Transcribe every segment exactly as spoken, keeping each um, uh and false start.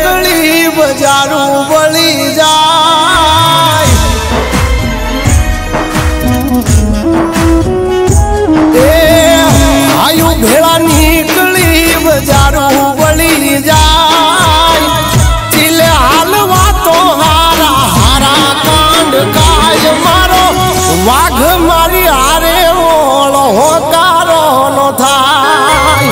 गली बजारू बली जाय ए आयु भेड़ा निकली बजारू बली जाय चिले हालवा तो हारा हारा कांड काय मारो वाघ मारी हारे ओलो होकारो नो थाय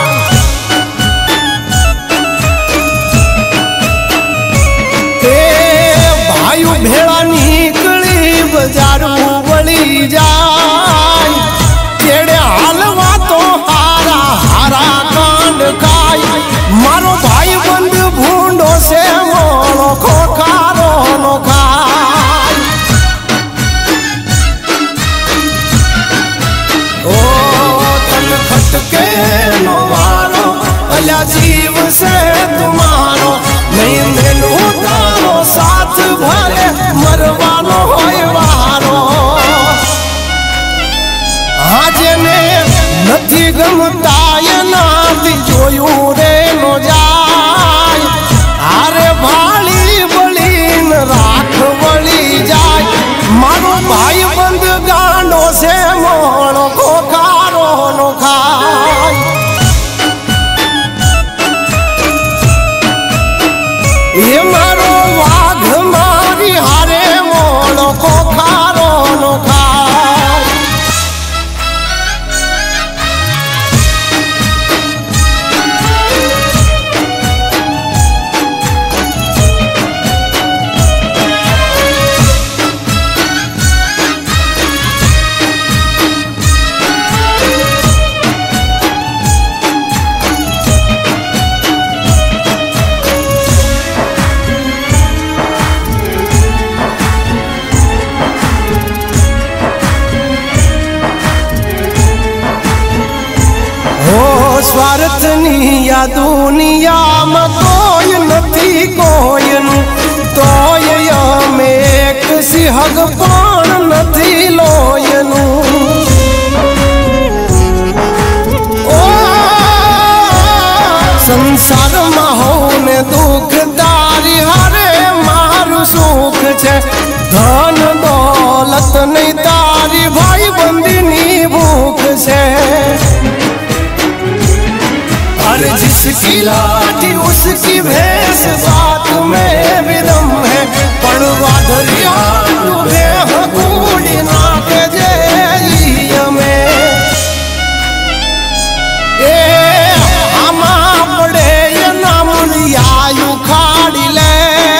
भेड़ा निकली बजारू बली जाय केड़े हालवा तो हारा हारा कांड खाय मारो भाई बंद भूंडो से मोड़ो खोखारो नो खाय ओ तन खटके नो मारो अल्या जीव से तुम्हारो नहीं मेनू तारो साथ भले मरवानो होय वारो आजे ने नथी गमता एना दी जोयू रे नो जाय आरे भाली बलीन राख बली जाय मारो भाई बंद गांडो से मोड़ो खोखारो नो खाय ये मारो वाघ मारी हारे मोड़ो खोखारो नो खाय स्वार्थ नी या दुनिया में कोई नथी कोयन तोय में एक सिहग पण नथी लोयनु ओ संसार में होने दुख दारी हरे मारू सुख छे धन दौलत नहीं तारी भाई बंदनी भूख छे अरे जिसकी लाठी उसकी भैंस बात में भी दम है पड़वा दरिया डूबे हो कूड़ी नाक जे में ए हमा पड़े ये नाम आयु खाड़ी ले